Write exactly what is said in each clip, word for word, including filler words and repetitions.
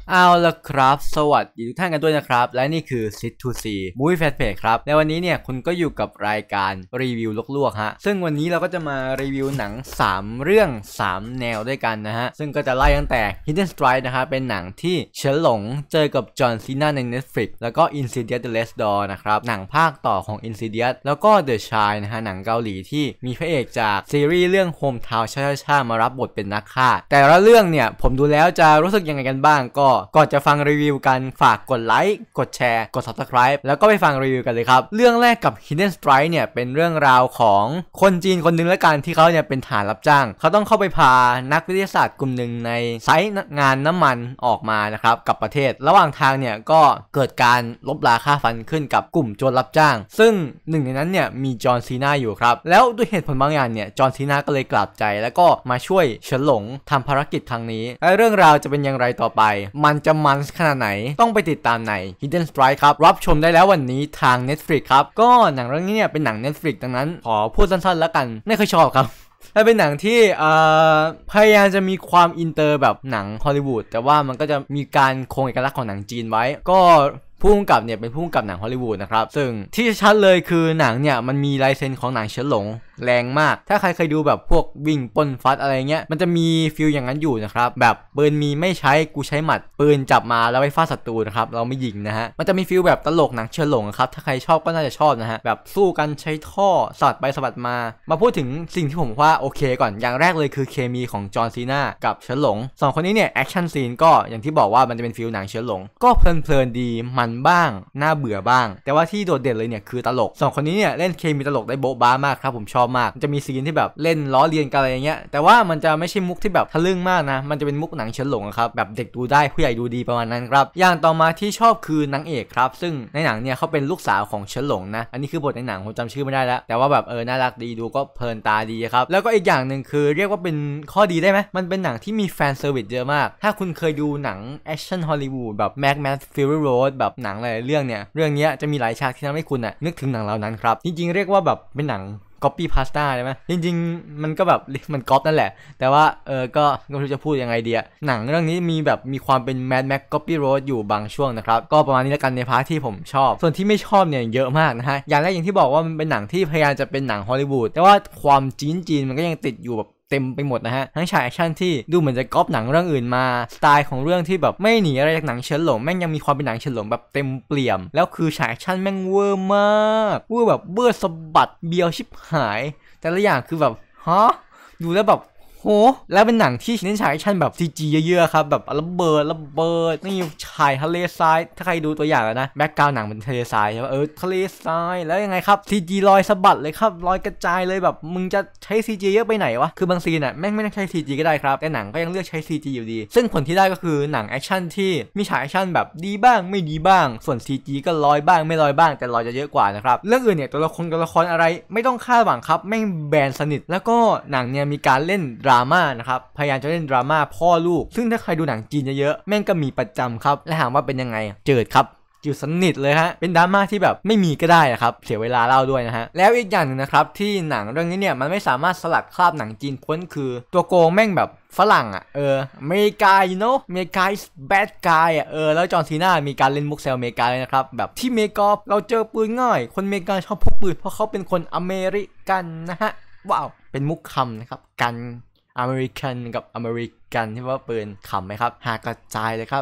เอาละครับสวัสดีทุกท่านกันด้วยนะครับและนี่คือ ซิท ทู ซี Movie Fan Page ครับในวันนี้เนี่ยคุณก็อยู่กับรายการรีวิวลวกๆฮะซึ่งวันนี้เราก็จะมารีวิวหนังสามเรื่องสามแนวด้วยกันนะฮะซึ่งก็จะไล่ตั้งแต่ Hidden Strike นะครับเป็นหนังที่เฉินหลงเจอกับจอห์นซีนาใน Netflix แล้วก็ Insidious The Last Door นะครับหนังภาคต่อของ Insidious แล้วก็ The Shy นะฮะหนังเกาหลีที่มีพระเอกจากซีรีส์เรื่อง Hometown ช่าๆมารับบทเป็นนักฆ่าแต่ละเรื่องเนี่ยผมดูแล้วจะรู้สึกยังไงกันบ้างก็ก่อนจะฟังรีวิวกันฝากกดไลค์กดแชร์กด Subscribe แล้วก็ไปฟังรีวิวกันเลยครับเรื่องแรกกับ Hidden Strike เนี่ยเป็นเรื่องราวของคนจีนคนหนึ่งและกันที่เขาเนี่ยเป็นทหารรับจ้างเขาต้องเข้าไปพานักวิทยาศาสตร์กลุ่มหนึ่งในไซต์งานน้ำมันออกมานะครับกับประเทศระหว่างทางเนี่ยก็เกิดการลบราฆ่าฟันขึ้นกับกลุ่มโจรรับจ้างซึ่งหนึ่งในนั้นเนี่ยมีจอห์นซีนาอยู่ครับแล้วด้วยเหตุผลบางอย่างเนี่ยจอห์นซีนาก็เลยกลับใจแล้วก็มาช่วยเฉินหลงทำภารกิจครั้งนี้และเรื่องราวจะเป็นอย่างไรต่อไปมันจะมันขนาดไหนต้องไปติดตามใน Hidden Strike ครับรับชมได้แล้ววันนี้ทาง Netflix ครับก็หนังเรื่องนี้เนี่ยเป็นหนัง Netflix ดังนั้นขอพูดสั้นๆแล้วกันไม่เคยชอบครับและเป็นหนังที่พยายามจะมีความอินเตอร์แบบหนังฮอลลีวูดแต่ว่ามันก็จะมีการคงเอกลักษณ์ของหนังจีนไว้ก็ผู้กำกับเนี่ยเป็นผู้กำกับหนังฮอลลีวูดนะครับซึ่งที่ชัดเลยคือหนังเนี่ยมันมีลายเซ็นของหนังเฉินหลงแรงมากถ้าใครเคยดูแบบพวกวิ่งปนฟัดอะไรเงี้ยมันจะมีฟิลอย่างนั้นอยู่นะครับแบบปืนมีไม่ใช้กูใช้หมัดปืนจับมาแล้วไปฟาดศัตรูนะครับเราไม่ยิงนะฮะมันจะมีฟิลแบบตลกหนังเฉินหลงครับถ้าใครชอบก็น่าจะชอบนะฮะแบบสู้กันใช้ท่อสอดไปสะบัดมามาพูดถึงสิ่งที่ผมว่าโอเคก่อนอย่างแรกเลยคือเคมีของจอห์นซีนากับเฉินหลงสองคนนี้เนี่ยแอคชั่นซีนก็อย่างที่บอกว่ามันจะเป็นฟิลหนังเฉินหลงก็เพลินๆดีมันบ้างน่าเบื่อบ้างแต่ว่าที่โดดเด่นเลยเนี่ยคือตลกสองคนนี้เนี่ยเล่นเคมีตลกได้โบ๊ะบ้ามากครับผมชอบมากจะมีซีนที่แบบเล่นล้อเลียนกันอะไรเงี้ยแต่ว่ามันจะไม่ใช่มุกที่แบบทะลึ่งมากนะมันจะเป็นมุกหนังเฉินหลงครับแบบเด็กดูได้ผู้ใหญ่ดูดีประมาณนั้นครับอย่างต่อมาที่ชอบคือนางเอกครับซึ่งในหนังเนี่ยเขาเป็นลูกสาวของเฉินหลงนะอันนี้คือบทในหนังผมจำชื่อไม่ได้แล้วแต่ว่าแบบเออน่ารักดีดูก็เพลินตาดีครับแล้วก็อีกอย่างหนึ่งคือเรียกว่าเป็นข้อดีได้ไหมมันเป็นหนังที่มีแฟนเซอร์วิสเยอะมากถ้าคุณเคยดูหนังแอคชั่นฮอลลีวูดแบบ Mad Max Fury Road แบบหนังหลายเรื่องเนี่ยเรื่องนี้จะมีหลายฉากที่ทำให้คุณน่ะนึกถึงหนังเหล่านั้นครับจริงๆเรียกว่าแบบเป็นหนังcopy pasta ใช่ไหมจริงๆมันก็แบบมันก๊อปนั่นแหละแต่ว่าเออก็ไม่รู้จะพูดยังไงดีอะหนังเรื่องนี้มีแบบมีความเป็น Mad Max Copy Road อยู่บางช่วงนะครับก็ประมาณนี้แล้วกันในพาร์ทที่ผมชอบส่วนที่ไม่ชอบเนี่ยเยอะมากนะฮะอย่างแรกอย่างที่บอกว่ามันเป็นหนังที่พยายามจะเป็นหนังฮอลลีวูดแต่ว่าความจีนจีนมันก็ยังติดอยู่แบบเต็มไปหมดนะฮะทั้งฉากแอคชั่นที่ดูเหมือนจะก๊อปหนังเรื่องอื่นมาสไตล์ของเรื่องที่แบบไม่หนีอะไรจากหนังเฉินหลงแม่งยังมีความเป็นหนังเฉินหลงแบบเต็มเปี่ยมแล้วคือฉากแอคชั่นแม่งเวอร์มากเวอร์แบบเวอร์สะบัดเบียวชิบหายแต่ละอย่างคือแบบฮะดูแล้วแบบโหแล้วเป็นหนังที่เน้นฉากแอคชั่นแบบ ซี จี เยอะๆครับแบบระเบิดระเบิดนี่ชายทะเลทรายถ้าใครดูตัวอย่างแล้วนะแบ็คกราวด์หนังเป็นทะเลทรายใช่ป่ะเออทะเลทรายแล้วยังไงครับ ซี จี ลอยสะบัดเลยครับลอยกระจายเลยแบบมึงจะใช้ ซี จี เยอะไปไหนวะคือบางซีนอ่ะแม่งไม่ต้องใช้ ซี จี ก็ได้ครับแต่หนังก็ยังเลือกใช้ ซี จี อยู่ดีซึ่งผลที่ได้ก็คือหนังแอคชั่นที่มีฉากแอคชั่นแบบดีบ้างไม่ดีบ้างส่วน ซี จี ก็ลอยบ้างไม่ลอยบ้างแต่ลอยจะเยอะกว่านะครับเรื่องอื่นเนี่ยตัวละครตัวละครอะไรไม่ต้องคาดหวังครับแม่งแบนสนิทแล้วก็หนังเนี่ยมีการเล่นดราม่านะครับพยายามจะเล่นดราม่าพ่อลูกซึ่งถ้าใครดูหนังจีนเยอะๆแม่งก็มีประจำครับและถามว่าเป็นยังไงเจิดครับจืดสนิทเลยฮะเป็นดราม่าที่แบบไม่มีก็ได้นะครับเสียเวลาเล่าด้วยนะฮะแล้วอีกอย่างหนึ่งนะครับที่หนังเรื่องนี้เนี่ยมันไม่สามารถสลัดคราบหนังจีนพ้นคือตัวโกงแม่งแบบฝรั่งอ่ะเอออเมริกา you know อเมริกา is bad guy อ่ะเออแล้วจอห์นซีนามีการเล่นมุกแซวอเมริกาเลยนะครับแบบที่อเมริกาเราเจอปืนง่ายคนอเมริกาชอบพกปืนเพราะเขาเป็นคนอเมริกันนะฮะว้าวเป็นมุกคำนะครับกันอเมริกันกับอเมริกันที่ว่าปืนขำไหมครับหากระจายเลยครับ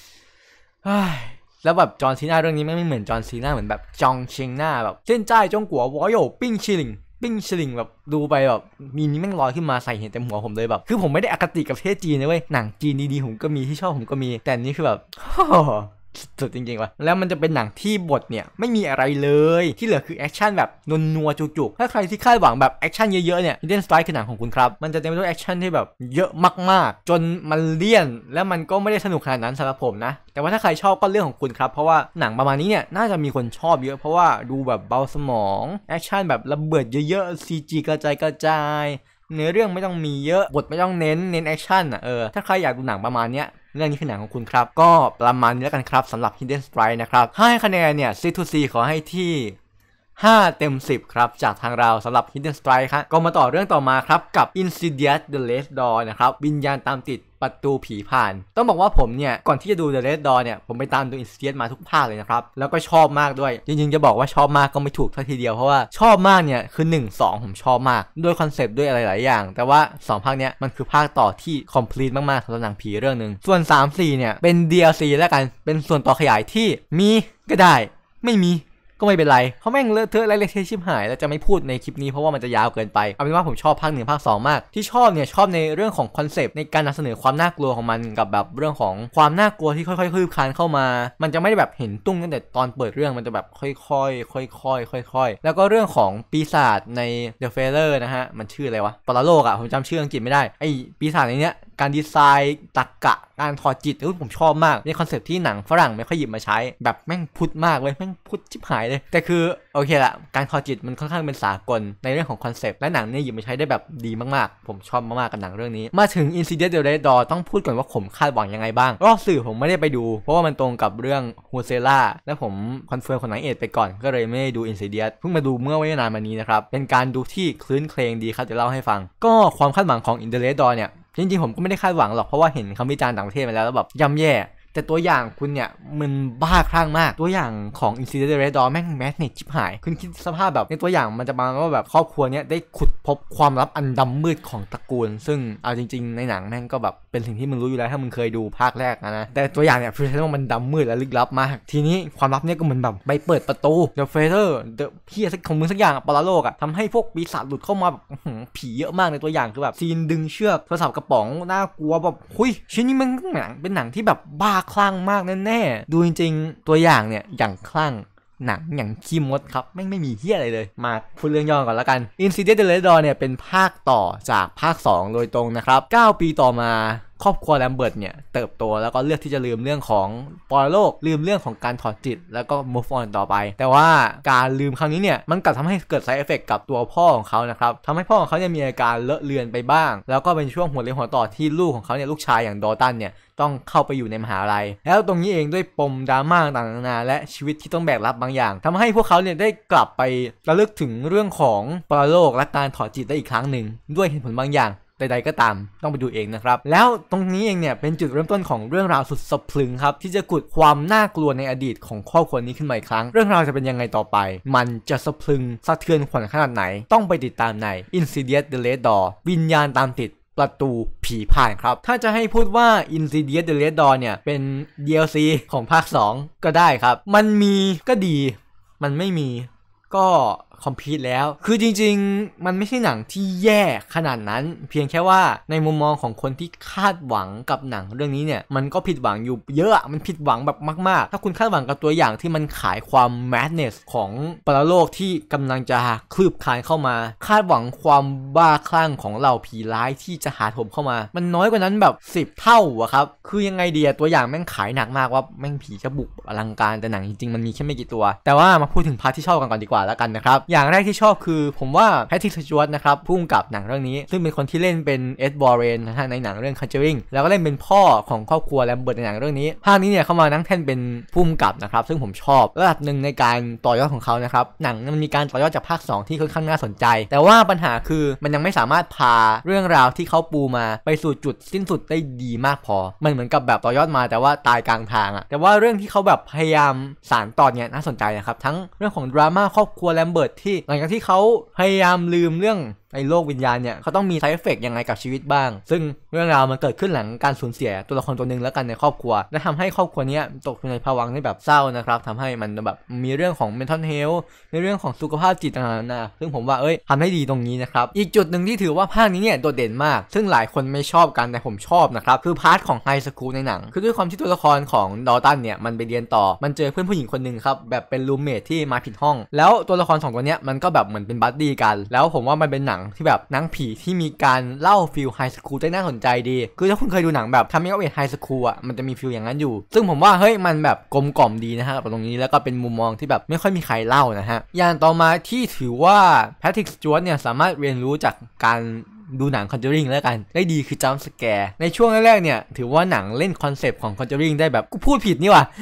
แล้วแบบจอห์นซีนาเรื่องนี้ไม่เหมือนจอห์นซีนาเหมือนแบบจองเชงหน้าแบบเส้นใจจงกัววอโยปิ้งชิลิงปิ้งชิลิงแบบดูไปแบบมีนี้แม่งลอยขึ้นมาใส่เห็นเต็มหัวผมเลยแบบคือผมไม่ได้อคติกับประเทศจีนนะเว้ยหนังจีนดีๆผมก็มีที่ชอบผมก็มีแต่นี้คือแบบสุดจริงๆว่ะแล้วมันจะเป็นหนังที่บทเนี่ยไม่มีอะไรเลยที่เหลือคือแอคชั่นแบบนัวๆจุกๆถ้าใครที่คาดหวังแบบแอคชั่นเยอะๆเนี่ย Hidden Strike คือหนังของคุณครับมันจะเต็มไปด้วยแอคชั่นที่แบบเยอะมากๆจนมันเลี่ยนแล้วมันก็ไม่ได้สนุกขนาดนั้นสำหรับผมนะแต่ว่าถ้าใครชอบก็เรื่องของคุณครับเพราะว่าหนังประมาณนี้เนี่ยน่าจะมีคนชอบเยอะเพราะว่าดูแบบเบาสมองแอคชั่นแบบระเบิดเยอะๆ ซี จี กระจายกระจายเนื้อเรื่องไม่ต้องมีเยอะบทไม่ต้องเน้นเน้นแอคชั่นอ่ะเออถ้าใครอยากดูหนังประมาณเนี้ยเรื่องนี้คือหนังของคุณครับก็ประมาณนี้แล้วกันครับสำหรับ Hidden Strike นะครับให้คะแนนเนี่ย ซิท ทู ซี ขอให้ที่ห้าเต็มสิบครับจากทางเราสำหรับ Hidden Strike ครับก็มาต่อเรื่องต่อมาครับกับ Insidious The Last Door นะครับวิญญาณตามติดประตูผีผ่านต้องบอกว่าผมเนี่ยก่อนที่จะดู The Last Door เนี่ยผมไปตามดู Insidious มาทุกภาคเลยนะครับแล้วก็ชอบมากด้วยจริงๆจะบอกว่าชอบมากก็ไม่ถูกทัทีเดียวเพราะว่าชอบมากเนี่ยคือหนึ่ง สองผมชอบมากด้วยคอนเซปต์ด้วยอะไรหลายอย่างแต่ว่าสองภาคเนี้ยมันคือภาคต่อที่ complete มากๆสำหรับหนังผีเรื่องนึงส่วนสาม สี่เนี่ยเป็น ดี แอล ซี แล้วกันเป็นส่วนต่อขยายที่มีก็ได้ไม่มีก็ไม่เป็นไรเพราะแม่งเลอะเทอะและเละเทะชิบหายแล้วจะไม่พูดในคลิปนี้เพราะว่ามันจะยาวเกินไปเอาเป็นว่าผมชอบภาคหนึ่งภาคสองมากที่ชอบเนี่ยชอบในเรื่องของคอนเซปต์ในการนำเสนอความน่ากลัวของมันกับแบบเรื่องของความน่ากลัวที่ค่อยๆคืบคลานเข้ามามันจะไม่ได้แบบเห็นตุ้งตั้งแต่ตอนเปิดเรื่องมันจะแบบค่อยๆค่อยๆค่อยๆแล้วก็เรื่องของปีศาจใน The Failure นะฮะมันชื่ออะไรวะปรโลกอะผมจำชื่ออังกฤษไม่ได้ไอปีศาจในเนี้ยการดีไซน์ตรรกะการถอดจิตเออผมชอบมากในคอนเซปต์ที่หนังฝรั่งไม่ค่อยหยิบมาใช้แบบแม่งพุทธมากเลยแม่งพุทธชิบหายเลยแต่คือโอเคละการถอดจิตมันค่อนข้างเป็นสากลในเรื่องของคอนเซปต์และหนังเนี่ยหยิบมาใช้ได้แบบดีมากๆผมชอบมากๆกับหนังเรื่องนี้มาถึง Insidious The Last Door ต้องพูดก่อนว่าผมคาดหวังยังไงบ้างรอบสื่อผมไม่ได้ไปดูเพราะว่ามันตรงกับเรื่องฮูเซล่าและผมคอนเฟิร์มของหนังเอ็ดไปก่อนก็เลยไม่ได้ดู Insidious เพิ่งมาดูเมื่อไม่นานมานี้นะครับเป็นการดูที่คลื้นเครงดีครับจะเล่าให้ฟังก็ความคาดหวังของ The Last Door เนี่ยจริงๆผมก็ไม่ได้คาดหวังหรอกเพราะว่าเห็นคำวิจารณ์ต่างประเทศมาแล้วแล้วแบบย่ำแย่แต่ตัวอย่างคุณเนี่ยมันบ้าคลั่งมากตัวอย่างของ Insidious The Last Door แม่งแมสเนจชิบหายคุณคิดสภาพแบบในตัวอย่างมันจะมาว่าแบบครอบครัวเนี้ยได้ขุดพบความลับอันดำมืดของตระกูลซึ่งเอาจริงๆในหนังแม่งก็แบบเป็นสิ่งที่มึงรู้อยู่แล้วถ้ามึงเคยดูภาคแรกนะนะแต่ตัวอย่างเนี่ยพรีเซนต์ว่ามันดำมืดและลึกลับมากทีนี้ความลับเนี่ยก็เหมือนแบบไปเปิดประตู The Failure The เหี้ยสักของมึงสักอย่างปรโลกอะทำให้พวกปีศาจหลุดเข้ามาแบบผีเยอะมากในตัวอย่างคือแบบซีนดึงเชือกโทรศัพท์กระป๋องน่ากลัวแบบหุยชิ้นนี้มันหนังเป็นหนังที่แบบบ้าคลั่งมากแน่ๆดูจริงๆตัวอย่างเนี่ยอย่างคลั่งหนังอย่างขี้มดครับไม่ไม่มีเหี้ยอะไรเลยมาพูดเรื่องย่อก่อนแล้วกัน Insidious The Last Door เนี่ยเป็นภาคต่อจากภาคสองโดยตรงนะครับเก้าปีต่อมาครอบครัวแลมเบิร์ตเนี่ยเติบโตแล้วก็เลือกที่จะลืมเรื่องของปรโลกลืมเรื่องของการถอดจิตแล้วก็ move on ต่อไปแต่ว่าการลืมครั้งนี้เนี่ยมันกลับทำให้เกิด side effect กับตัวพ่อของเขานะครับทำให้พ่อของเขาเนี่ยมีอาการเลอะเลือนไปบ้างแล้วก็เป็นช่วงหัวเลี้ยวหัวต่อที่ลูกของเขาเนี่ยลูกชายอย่างดอตันเนี่ยต้องเข้าไปอยู่ในมหาลัยแล้วตรงนี้เองด้วยปมดราม่าต่างๆนานาและชีวิตที่ต้องแบกรับบางอย่างทำให้พวกเขาเนี่ยได้กลับไประลึกถึงเรื่องของปรโลกและการถอดจิตได้อีกครั้งหนึ่งด้วยเหตุผลบางอย่างใดๆก็ตามต้องไปดูเองนะครับแล้วตรงนี้เองเนี่ยเป็นจุดเริ่มต้นของเรื่องราวสุดสะพรึงครับที่จะกุดความน่ากลัวในอดีตของครอบครัวนี้ขึ้นมาอีกครั้งเรื่องราวจะเป็นยังไงต่อไปมันจะสะพรึงสะเทือนขวัญขนาดไหนต้องไปติดตามใน Insidious The Last Door วิญญาณตามติดประตูผีผ่านครับถ้าจะให้พูดว่า Insidious The Last Door เนี่ยเป็น ดี แอล ซี ของภาคสองก็ได้ครับมันมีก็ดีมันไม่มีก็คอมพลีทแล้วคือจริงๆมันไม่ใช่หนังที่แย่ขนาดนั้นเพียงแค่ว่าในมุมมองของคนที่คาดหวังกับหนังเรื่องนี้เนี่ยมันก็ผิดหวังอยู่เยอะมันผิดหวังแบบมากๆถ้าคุณคาดหวังกับตัวอย่างที่มันขายความแมดเนสของปรโลกที่กำลังจะคลืบคลานเข้ามาคาดหวังความบ้าคลั่งของเหล่าผีร้ายที่จะหาถมเข้ามามันน้อยกว่านั้นแบบสิบเท่าอะครับคือยังไงดีตัวอย่างแม่งขายหนักมากว่าแม่งผีจะบุกอลังการแต่หนังจริงๆมันมีแค่ไม่กี่ตัวแต่ว่ามาพูดถึงพาร์ทที่ชอบกันก่อนดีกว่าแล้วกันนะครับอย่างแรกที่ชอบคือผมว่าแพทริก สจ๊วตนะครับพุ่งกับหนังเรื่องนี้ซึ่งเป็นคนที่เล่นเป็นเอ็ดวอร์เรนนะฮะในหนังเรื่อง Conjuring แล้วก็เล่นเป็นพ่อของครอบครัวแลมเบิร์ตในหนังเรื่องนี้ภาคนี้เนี่ยเข้ามานั่งแท่นเป็นพุ่งกับนะครับซึ่งผมชอบระดับหนึ่งในการต่อยอดของเขานะครับหนังมันมีการต่อยอดจากภาคสองที่ค่อนข้างน่าสนใจแต่ว่าปัญหาคือมันยังไม่สามารถพาเรื่องราวที่เขาปูมาไปสู่จุดสิ้นสุดได้ดีมากพอมันเหมือนกับแบบต่อยอดมาแต่ว่าตายกลางทางอะแต่ว่าเรื่องที่เขาแบบพยายามสานต่อเนี่ยน่าสนใจนะครับทั้งเรื่องของดราม่าครอบครัวแลมเบิร์ตที่หลังจากที่เขาพยายามลืมเรื่องไอ้โลกวิญญาณเนี่ยเขาต้องมี side effect ยังไงกับชีวิตบ้างซึ่งเรื่องราวมันเกิดขึ้นหลังการสูญเสียตัวละครตัวหนึ่งแล้วกันในครอบครัวและทำให้ครอบครัวนี้ตกอยู่ในภาวะที่แบบเศร้านะครับทำให้มันแบบมีเรื่องของ mental health ในเรื่องของสุขภาพจิตต่างๆนะซึ่งผมว่าเอ้ยทำให้ดีตรงนี้นะครับอีกจุดหนึ่งที่ถือว่าภาคนี้เนี่ยโดดเด่นมากซึ่งหลายคนไม่ชอบกันแต่ผมชอบนะครับคือพาร์ทของไฮสคูลในหนังคือด้วยความที่ตัวละครของดอตันเนี่ยมันไปเรียนต่อมันเจอเพื่อนผู้หญิงคนหนึ่งครับแบบเป็นรูมเมทที่มาผิดห้องแล้วตัวละครสองตัวเนี้ยมันก็แบบเหมือนเป็นบัดดี้กันแล้วผมว่ามันเป็นหนังที่แบบหนังผีที่มีการเล่าฟิลไฮสคูลได้น่าสนใจดีคือถ้าคุณเคยดูหนังแบบ Coming of Age High School อ่ะมันจะมีฟิลอย่างนั้นอยู่ซึ่งผมว่าเฮ้ยมันแบบกลมกล่อมดีนะฮะตรงนี้แล้วก็เป็นมุมมองที่แบบไม่ค่อยมีใครเล่านะฮะอย่างต่อมาที่ถือว่าแพทริก สจ๊วตเนี่ยสามารถเรียนรู้จากการดูหนัง Conjuring แล้วกันได้ดีคือ Jump Scare ในช่วงแรกๆเนี่ยถือว่าหนังเล่นคอนเซปต์ของ Conjuring ได้แบบกูพูดผิดนี่ว่ะ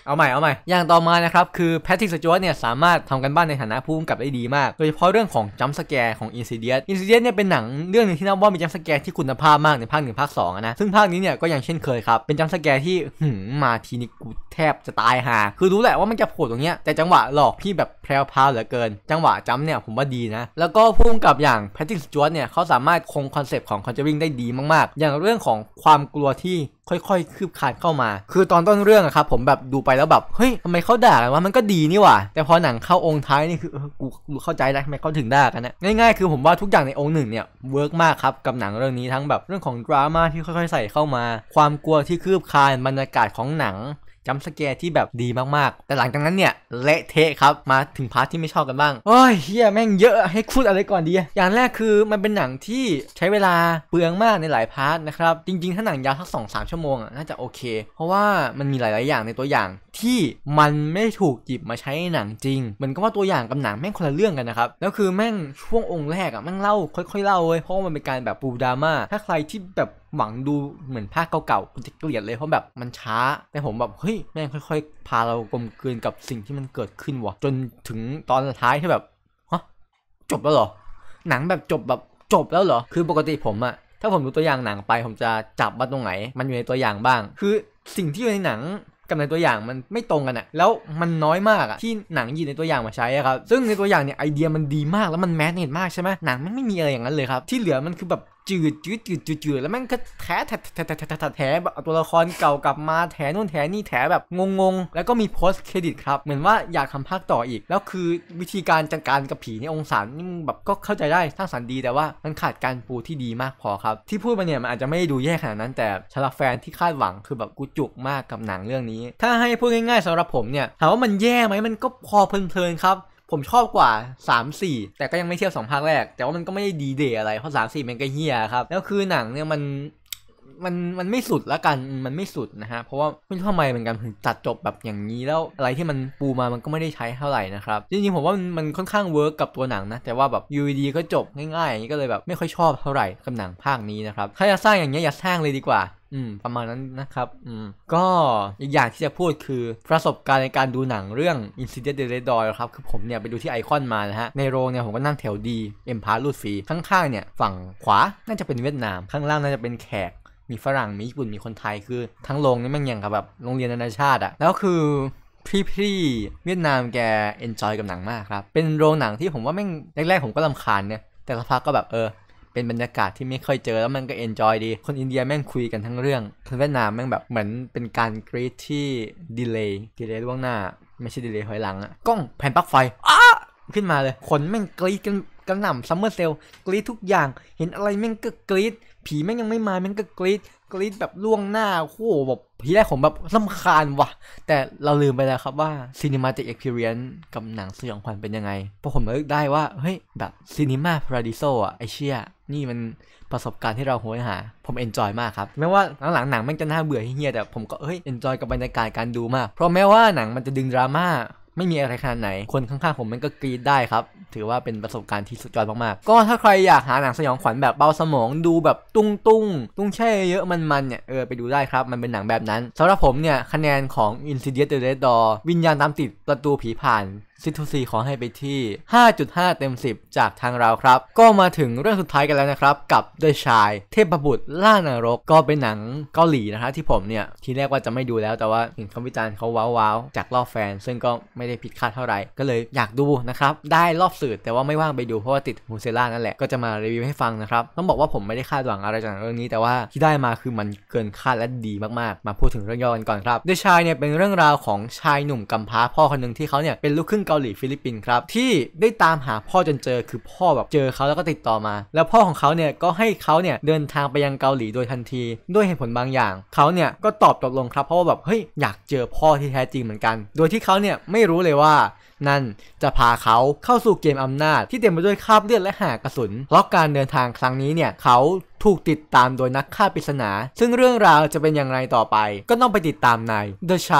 เอาใหม่เอาใหม่อย่างต่อมานะครับคือแพทริก สจ๊วตเนี่ยสามารถทำกันบ้านในฐานะผู้กำกับได้ดีมากโดยเฉพาะเรื่องของจัมป์สแกร์ของ Insidious Insidious เนี่ยเป็นหนังเรื่องนึงที่นับว่ามีจัมป์สแกร์ที่คุณภาพมากในภาคหนึ่งภาคสองนะซึ่งภาคนี้เนี่ยก็ยังเช่นเคยครับเป็นจัมป์สแกร์ที่หืมมาทีนี้กูแทบจะตายห่าคือรู้แหละว่ามันจะโผล่ตรงเนี้ยแต่จังหวะหลอกพี่แบบแพรวพราวเหลือเกินจังหวะจัมป์เนี่ยผมว่าดีนะแล้วก็ผู้กำกับอย่างแพทริก สจ๊วตเนี่ยเขาสามารถคงคอนเซปต์ของ Conjuring ได้ดีมากๆอย่างเรื่องของความกลัวที่ค่อยๆคืบคลานเข้ามาคือตอนต้นเรื่องอะครับผมแบบดูไปแล้วแบบเฮ้ยทำไมเขาด่ากันวะมันก็ดีนี่หว่าแต่พอหนังเข้าองค์ท้ายนี่คือเออกูเข้าใจแล้วทำไมเขาถึงด่ากันนะง่ายๆคือผมว่าทุกอย่างในองค์หนึ่งเนี่ยเวิร์กมากครับกับหนังเรื่องนี้ทั้งแบบเรื่องของดราม่าที่ค่อยๆใส่เข้ามาความกลัวที่คืบคลานบรรยากาศของหนังจัมป์สแกร์ที่แบบดีมากๆแต่หลังจากนั้นเนี่ยเละเทะครับมาถึงพาร์ทที่ไม่ชอบกันบ้างโอ้ยเฮียแม่งเยอะให้พูดอะไรก่อนดีอย่างแรกคือมันเป็นหนังที่ใช้เวลาเปลืองมากในหลายพาร์ทนะครับจริงๆถ้าหนังยาวสัก สองถึงสาม ชั่วโมงอ่ะน่าจะโอเคเพราะว่ามันมีหลายๆอย่างในตัวอย่างที่มันไม่ถูกหยิบมาใช้ในหนังจริงเหมือนกับว่าตัวอย่างกับหนังแม่งคนละเรื่องกันนะครับแล้วคือแม่งช่วงองค์แรกอ่ะแม่งเล่าค่อยๆเล่าเว้ยเพราะมันเป็นการแบบปูดราม่าถ้าใครที่แบบหวังดูเหมือนภาคเก่าๆคุณจะเกลียดเลยเพราะแบบมันช้าแต่ผมแบบเฮ้ยแม่งค่อยๆพาเรากลมกลืนกับสิ่งที่มันเกิดขึ้นวะจนถึงตอนท้ายที่แบบฮะจบแล้วเหรอหนังแบบจบแบบจบแล้วเหรอคือปกติผมอะถ้าผมดูตัวอย่างหนังไปผมจะจับว่าตรงไหนมันอยู่ในตัวอย่างบ้างคือสิ่งที่อยู่ในหนังกับในตัวอย่างมันไม่ตรงกันอะแล้วมันน้อยมากอะที่หนังหยิบในตัวอย่างมาใช้อะครับซึ่งในตัวอย่างเนี่ยไอเดียมันดีมากแล้วมันแมสเนตมากใช่ไหมหนังมันไม่มีอะไรอย่างนั้นเลยครับที่เหลือมันคือแบบจืดจืดจืดจืดจืดแล้วแม่งก็แถแถแถแถแถแถแถแบบตัวละครเก่ากลับมาแถนู่นแถนี่แถแบบงงๆแล้วก็มีโพสต์เครดิตครับเหมือนว่าอยากทำภาคต่ออีกแล้วคือวิธีการจัดการกับผีในองศานี่แบบก็เข้าใจได้สร้างสรรค์ดีแต่ว่ามันขาดการปูที่ดีมากพอครับที่พูดมาเนี่ยมันอาจจะไม่ดูแย่ขนาดนั้นแต่สำหรับแฟนที่คาดหวังคือแบบกูจุกมากกับหนังเรื่องนี้ถ้าให้พูดง่ายๆสำหรับผมเนี่ยถามว่ามันแย่ไหมมันก็พอเพลินๆครับผมชอบกว่า สาม สี่ แต่ก็ยังไม่เทียบสองภาคแรกแต่ว่ามันก็ไม่ได้ดีเดย์อะไรเพราะ สาม สี่ มันก็เฮี้ยครับแล้วคือหนังเนี่ยมันมันมันไม่สุดละกันมันไม่สุดนะฮะเพราะว่าไม่รู้ทำไมเหมือนกันถึงตัดจบแบบอย่างนี้แล้วอะไรที่มันปูมามันก็ไม่ได้ใช้เท่าไหร่นะครับจริงๆผมว่ามันค่อนข้างเวิร์กกับตัวหนังนะแต่ว่าแบบยูดีก็จบง่ายๆอย่างนี้ก็เลยแบบไม่ค่อยชอบเท่าไหร่กับหนังภาคนี้นะครับถ้าจะสร้างอย่างเงี้ยอย่าสร้างเลยดีกว่าอืมประมาณนั้นนะครับอืมก็อีกอย่างที่จะพูดคือประสบการณ์ในการดูหนังเรื่อง Insidious The Red Door ครับคือผมเนี่ยไปดูที่ไอคอนมานะฮะในโรงเนี่ยผมก็นั่งแถวดีเอ็มพาร์รูดฟรีข้างๆเนี่ยฝั่งขวาน่าจะเป็นเวียดนามข้างล่างน่าจะเป็นแขกมีฝรั่งมีญี่ปุ่นมีคนไทยคือทั้งโรงนี่มันอย่างกับแบบโรงเรียนนานาชาติอะแล้วคือพี่ๆเวียดนามแกเอนจอยกับหนังมากครับเป็นโรงหนังที่ผมว่าแม่งแรกๆผมก็รำคาญเนี่ยแต่สักพักก็แบบเออเป็นบรรยากาศที่ไม่ค่อยเจอแล้วมันก็เอนจอยดีคนอินเดียแม่งคุยกันทั้งเรื่องคนเวียดนามแม่งแบบเหมือนเป็นการกรีดที่ดีเลย์ดีเลย์ล่วงหน้าไม่ใช่ดีเลย์ถอยหลังอะกล้องแผ่นปลั๊กไฟอ้าขึ้นมาเลยคนแม่งกรีดกันกระหน่ำซัมเมอร์เซลกรีดทุกอย่างเห็นอะไรแม่งก็กรีดผีแม่งยังไม่มาแม่งก็กรีดกรีดแบบล่วงหน้าโอ้โหแบบทีแรกผมแบบรำคาญว่ะแต่เราลืมไปแล้วครับว่า Cinematic Experience กับหนังสยองขวัญเป็นยังไงเพราะผมนึกได้ว่าเฮ้ยแบบ Cinema Paradiso อ่ะไอเชี่ยนี่มันประสบการณ์ที่เราโหยหาผมเอนจอยมากครับแม้ว่าหลังๆหนังมันจะน่าเบื่อเฮี้ยแต่ผมก็เฮ้ยเอนจอยกับบรรยากาศการดูมากเพราะแม้ว่าหนังมันจะดึงดราม่าไม่มีอะไรขนาดไหนคนข้างๆผมมันก็กรี๊ดได้ครับถือว่าเป็นประสบการณ์ที่สุดยอดมากๆก็ถ้าใครอยากหาหนังสยองขวัญแบบเบาสมองดูแบบตุ้งตุ้งตุ้งแช่เยอะมันๆเนี่ยเออไปดูได้ครับมันเป็นหนังแบบนั้นสำหรับผมเนี่ยคะแนนของ Insidious The Red Door วิญญาณตามติดประตูผีผ่านซิทูซีขอให้ไปที่ ห้าจุดห้า เต็มสิบจากทางเราครับก็มาถึงเรื่องสุดท้ายกันแล้วนะครับกับ The Child เทพบุตรล่านรกก็เป็นหนังเกาหลีนะครับที่ผมเนี่ยทีแรกว่าจะไม่ดูแล้วแต่ว่าเห็นคำวิจารณ์เขาว้าวๆจากรอบแฟนซึ่งก็ไม่ได้ผิดคาดเท่าไหร่ก็เลยอยากดูนะครับได้รอบสื่อแต่ว่าไม่ว่างไปดูเพราะว่าติดมูเซล่านั่นแหละก็จะมารีวิวให้ฟังนะครับต้องบอกว่าผมไม่ได้คาดหวังอะไรจากเรื่องนี้แต่ว่าที่ได้มาคือมันเกินคาดและดีมากๆมาพูดถึงเรื่องย่อกันก่อนครับ The Child เนี่ยเป็นเรื่องราวของชายหนุ่มกำพร้าพ่อคนหนึ่งที่เขาเนี่ยเป็นลูกครึ่งเกาหลีฟิลิปปินส์ครับที่ได้ตามหาพ่อจนเจอคือพ่อแบบเจอเขาแล้วก็ติดต่อมาแล้วพ่อของเขาเนี่ยก็ให้เขาเนี่ยเดินทางไปยังเกาหลีโดยทันทีด้วยเหตุผลบางอย่างเขาเนี่ยก็ตอบตกลงครับเพราะว่าแบบเฮ้ยอยากเจอพ่อที่แท้จริงเหมือนกันโดยที่เขาเนี่ยไม่รู้เลยว่านั่นจะพาเขาเข้าสู่เกมอำนาจที่เต็มไปด้วยคราบเลือดและหากระสุนเพราะการเดินทางครั้งนี้เนี่ยเขาถูกติดตามโดยนักฆ่าปริศนาซึ่งเรื่องราวจะเป็นอย่างไรต่อไปก็ต้องไปติดตามใน The Child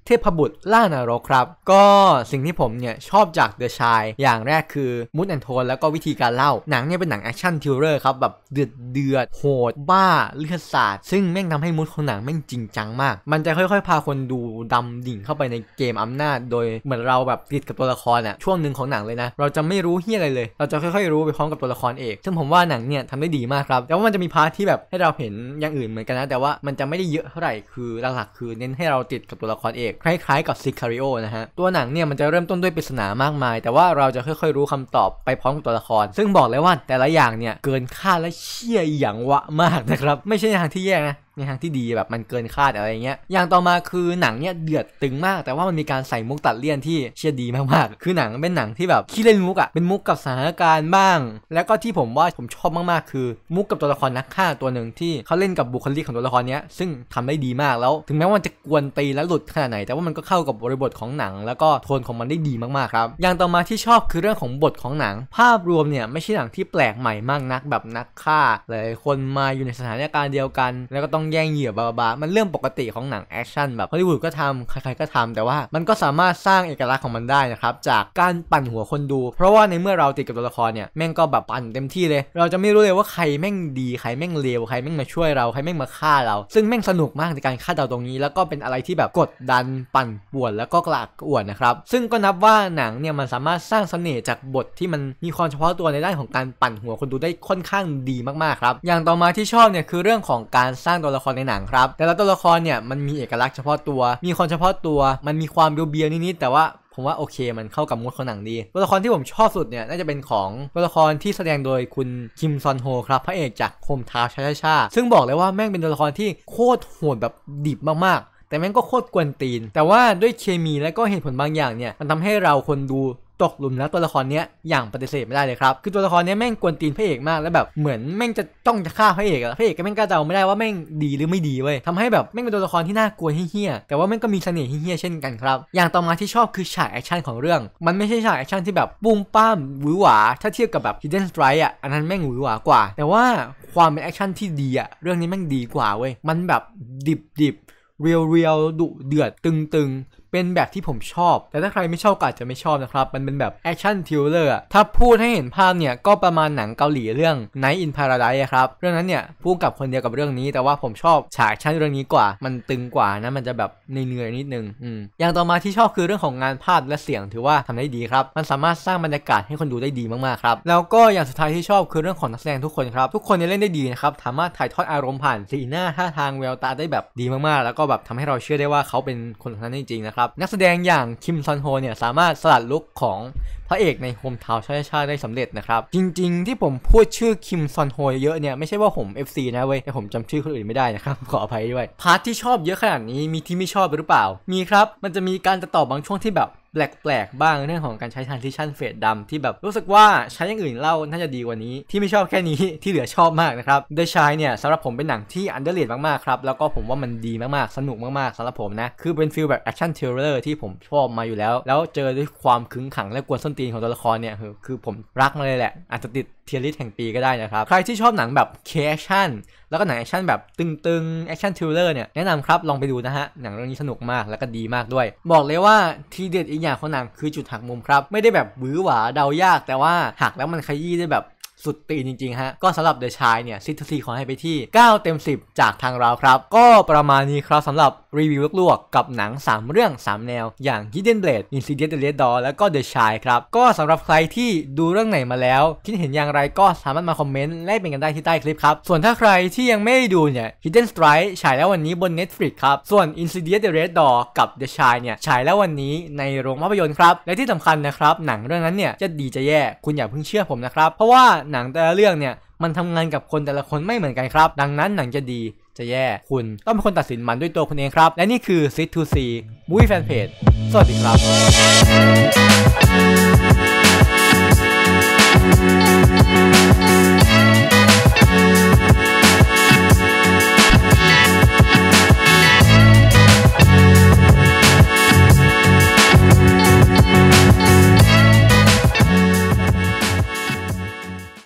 เทพบุตรล่านรกครับก็สิ่งที่ผมเนี่ยชอบจาก The Shy อย่างแรกคือมูดแอนโทนแล้วก็วิธีการเล่าหนังเนี่ยเป็นหนังแอคชั่นทริลเลอร์ครับแบบเดือดเดือดโหดบ้าเลือดสาดซึ่งแม่งทำให้มูดของหนังแม่งจริงจังมากมันจะค่อยๆพาคนดูดำดิ่งเข้าไปในเกมอำนาจโดยเหมือนเราแบบติดกับตัวละครอ่ะช่วงหนึ่งของหนังเลยนะเราจะไม่รู้เฮียอะไรเลยเราจะค่อยๆรู้ไปพร้อมกับตัวละครเอกซึ่งผมว่าหนังเนี่ยทำได้ดีมากครับแต่ว่ามันจะมีพาร์ทที่แบบให้เราเห็นอย่างอื่นเหมือนกันนะแต่ว่ามันจะไม่ได้เยอะเท่าไหร่คือหลักๆคือเน้นให้เราติดกับตัวละครเอกคล้ายๆกับซิคาริโอนะฮะตัวหนังเนี่ยมันจะเริ่มต้นด้วยปริศนามากมายแต่ว่าเราจะค่อยๆรู้คำตอบไปพร้อมกับตัวละครซึ่งบอกเลยว่าแต่ละอย่างเนี่ยเกินคาดและเชี่ยอย่างวะมากนะครับไม่ใช่ทางที่แย่นะในทางที่ดีแบบมันเกินคาดอะไรเงี้ยอย่างต่อมาคือหนังเนี่ยเดือดตึงมากแต่ว่ามันมีการใส่มุกตัดเลี่ยนที่เชี่ยดีมากๆคือหนังเป็นหนังที่แบบขี้เล่นมุกอ่ะเป็นมุกกับสถานการณ์บ้างแล้วก็ที่ผมว่าผมชอบมากๆคือมุกกับตัวละครนักฆ่าตัวหนึ่งที่เขาเล่นกับบุคลิกของตัวละครเนี้ยซึ่งทำได้ดีมากแล้วถึงแม้ว่าจะกวนตีและหลุดขนาดไหนแต่ว่ามันก็เข้ากับบริบทของหนังแล้วก็โทนของมันได้ดีมากๆครับอย่างต่อมาที่ชอบคือเรื่องของบทของหนังภาพรวมเนี่ยไม่ใช่หนังที่แปลกใหม่มากนักแบบนักฆ่าหลายคนมาอยู่ในสถานการณ์เดียวกันแล้วก็ต้องแย่งเหยื่อบามันเรื่องปกติของหนังแอคชั่นแบบฮอลลีวูดก็ทำใครๆก็ทำแต่ว่ามันก็สามารถสร้างเอกลักษณ์ของมันได้นะครับจากการปั่นหัวคนดูเพราะว่าในเมื่อเราติดกับตัวละครเนี่ยแม่งก็แบบปั่นเต็มที่เลยเราจะไม่รู้เลยว่าใครแม่งดีใครแม่งเลวใครแม่งมาช่วยเราใครแม่งมาฆ่าเราซึ่งแม่งสนุกมากในการคาดเดาตรงนี้แล้วก็เป็นอะไรที่แบบกดดันปั่นป่วนแล้วก็กระอักกระอ่วนนะครับซึ่งก็นับว่าหนังเนี่ยมันสามารถสร้างเสน่ห์จากบทที่มันมีความเฉพาะตัวในด้านของการปั่นหัวคนดูได้ค่อนข้างดีมากๆครับอย่างต่อมาที่ชอบเนี่ยคือเรื่องของการสร้างตัวละครในหนังครับแต่ละตัวละครเนี่ยมันมีเอกลักษณ์เฉพาะตัวมีคนเฉพาะตัวมันมีความเบียวๆนิดๆแต่ว่าผมว่าโอเคมันเข้ากับมูดของหนังดีตัวละครที่ผมชอบสุดเนี่ยน่าจะเป็นของตัวละครที่แสดงโดยคุณคิมซอนโฮครับพระเอกจากโฮมทาวน์ชาๆซึ่งบอกเลยว่าแม่งเป็นตัวละครที่โคตรโหดแบบดิบมากๆแต่แม่งก็โคตรกวนตีนแต่ว่าด้วยเคมีและก็เหตุผลบางอย่างเนี่ยมันทำให้เราคนดูตกหลุมรักตัวละครเนี้ยอย่างปฏิเสธไม่ได้เลยครับคือตัวละครเนี้ยแม่งกวนตีนพระเอกมากแล้วแบบเหมือนแม่งจะจ้องจะฆ่าพระเอกอะพระเอกก็แม่งกล้าเดาไม่ได้ว่าแม่งดีหรือไม่ดีเว้ยทำให้แบบแม่งเป็นตัวละครที่น่ากลัวเหี้ยๆแต่ว่าแม่งก็มีเสน่ห์เหี้ยๆเช่นกันครับอย่างต่อมาที่ชอบคือฉากแอคชั่นของเรื่องมันไม่ใช่ฉากแอคชั่นที่แบบปุ้มป้ามหวือหวาถ้าเทียบกับแบบ Hidden Strike อะอันนั้นแม่งหวือหวากว่าแต่ว่าความเป็นแอคชั่นที่ดีอะเรื่องนี้แม่งดีกว่าเว้ยมันแบบดิบๆเรียวเรียวดุเดือดตึงๆเป็นแบบที่ผมชอบแต่ถ้าใครไม่ชอบก็อาจจะไม่ชอบนะครับมันเป็นแบบแอคชั่นทริลเลอร์ถ้าพูดให้เห็นภาพเนี่ยก็ประมาณหนังเกาหลีเรื่อง Night in Paradise ครับเรื่องนั้นเนี่ยพูดกับคนเดียวกับเรื่องนี้แต่ว่าผมชอบฉากแอคชั่นเรื่องนี้กว่ามันตึงกว่านะมันจะแบบเหนื่อยๆนิดนึงอืมอย่างต่อมาที่ชอบคือเรื่องของงานภาพและเสียงถือว่าทำได้ดีครับมันสามารถสร้างบรรยากาศให้คนดูได้ดีมากๆครับแล้วก็อย่างสุดท้ายที่ชอบคือเรื่องของนักแสดงทุกคนครับทุกคนเนี่ยเล่นได้ดีนะครับสามารถถ่ายทอดอารมณ์ผ่านสีหน้าท่าทางแววตาได้แบบดีมากๆแล้วก็แบบทำให้เราเชื่อได้ว่าเขาเป็นคนนั้นจริงๆนะครับนักแสดงอย่างคิมซอนโฮเนี่ยสามารถสลัดลุคของพระเอกในโฮมทาวน์ชาๆได้สำเร็จนะครับจริงๆที่ผมพูดชื่อคิมซอนโฮเยอะเนี่ยไม่ใช่ว่าผม เอฟ ซี นะเว้ยแต่ผมจำชื่อคนอื่นไม่ได้นะครับขออภัยด้วยพาร์ทที่ชอบเยอะขนาดนี้มีที่ไม่ชอบหรือเปล่ามีครับมันจะมีการตัดต่อบางช่วงที่แบบแปลกๆบ้างเรื่องของการใช้ transition fade ดำที่แบบรู้สึกว่าใช้อย่างอื่นเล่าน่าจะดีกว่านี้ที่ไม่ชอบแค่นี้ที่เหลือชอบมากนะครับ The Shy เนี่ยสำหรับผมเป็นหนังที่ underrated มากๆครับแล้วก็ผมว่ามันดีมากๆสนุกมากๆสำหรับผมนะคือเป็นฟีลแบบ action thriller ที่ผมชอบมาอยู่แล้วแล้วเจอด้วยความขึงขังและกวนส้นตีนของตัวละครเนี่ยคือผมรักมาเลยแหละอาจจะติดเทียร์ลิสต์แห่งปีก็ได้นะครับใครที่ชอบหนังแบบ K-action แล้วก็หนังแอคชั่นแบบตึงๆแอคชั่นทริลเลอร์เนี่ยแนะนำครับลองไปดูนะฮะหนังเรื่องนี้สนุกมากแล้วก็ดีมากด้วยบอกเลยว่าทีเด็ดอีกอย่างของหนังคือจุดหักมุมครับไม่ได้แบบหวือหวาเดายากแต่ว่าหักแล้วมันขยี้ได้แบบสุดตีนจริงๆฮะก็สำหรับ The Shy เนี่ยซิทซีขอให้ไปที่เก้าเต็มสิบจากทางเราครับก็ประมาณนี้ครับสำหรับรีวิวลวกๆกับหนังสามเรื่องสามแนวอย่าง Hidden Blade Insidious The Red Door แล้วก็ The Shy ครับก็สำหรับใครที่ดูเรื่องไหนมาแล้วคิดเห็นอย่างไรก็สามารถมาคอมเมนต์แลกเป็นกันได้ที่ใต้คลิปครับส่วนถ้าใครที่ยังไม่ได้ดูเนี่ย Hidden Strike ฉายแล้ววันนี้บน Netflix ครับส่วน Insidious The Red Door กับ The Shy เนี่ยฉายแล้ววันนี้ในโรงภาพยนตร์ครับและที่สำคัญนะครับหนังเรื่องนั้นเนี่ยจะดีจะแย่คุณอย่าเพิ่งเชื่อผมนะครับเพราะว่าหนังแต่ละเรื่องเนี่ยมันทำงานกับคนแต่ละคนไม่เหมือนกันครับดังนั้นหนังจะดีจะแย่คุณต้องเป็นคนตัดสินมันด้วยตัวคุณเองครับและนี่คือ Sit to See Movie Fan Page สวัสดีครับ